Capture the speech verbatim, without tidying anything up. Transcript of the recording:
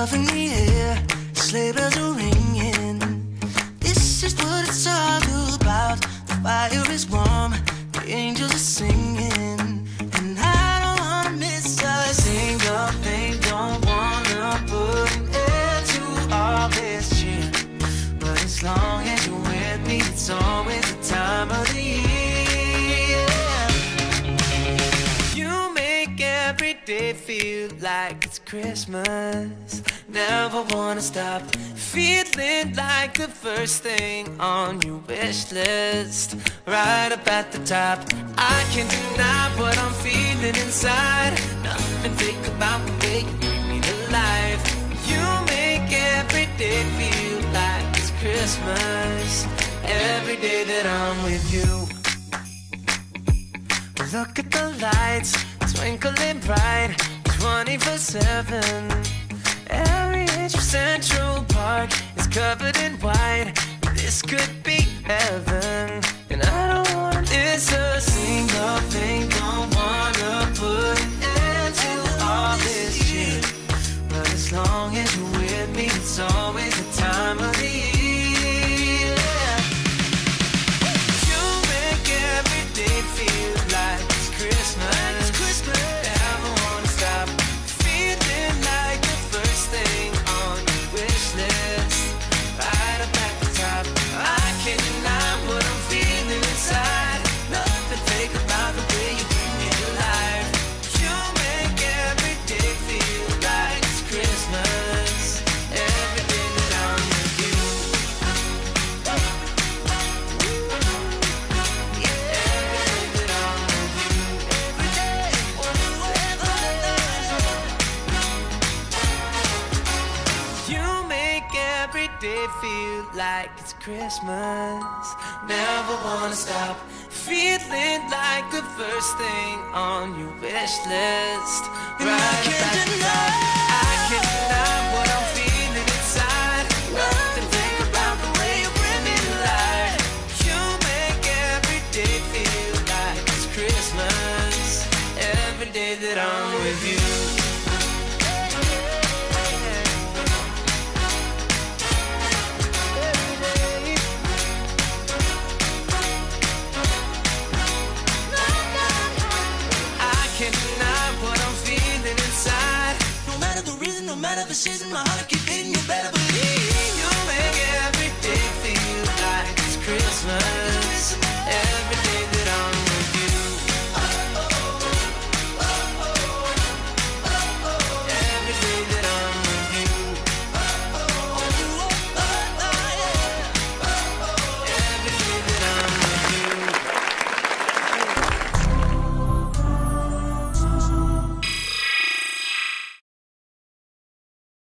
love in the air, sleigh bells are ringing. This is what it's all about. The fire is warm, the angels are singing, and I don't wanna miss a single thing. Don't wanna put an end to all this cheer, but as long as you're with me, it's always the time of the year. You make every day feel like it's Christmas. Never wanna stop feeling like the first thing on your wish list, right up at the top. I can't deny what I'm feeling inside. Nothing fake about the way you bring me to life. You make every day feel like it's Christmas, every day that I'm with you. Look at the lights twinkling bright, twenty-four seven. Every inch of Central Park is covered in white. This could be heaven, and I don't wanna miss a single thing. Don't wanna put an end to all this shit, but as long as you're with me, it's always the time of the year. You make every day feel like it's Christmas. It's Christmas. Never wanna stop feeling like the first thing on your wish list, right up at the top. I can't deny what I'm feeling inside. Nothing fake about the way you bring me to life. You make every day feel like it's Christmas, every day that I'm with you. Yeah, every day that I'm with you. Every day, you make every day feel like it's Christmas. Never wanna stop feeling like the first thing on your wish list, right up at the top. I can't deny what I'm feeling inside. Nothing fake about the way you bring me to life. You make every day feel like it's Christmas, every day that I'm with you. No matter the reason, no matter the season, my heart keep beating you better.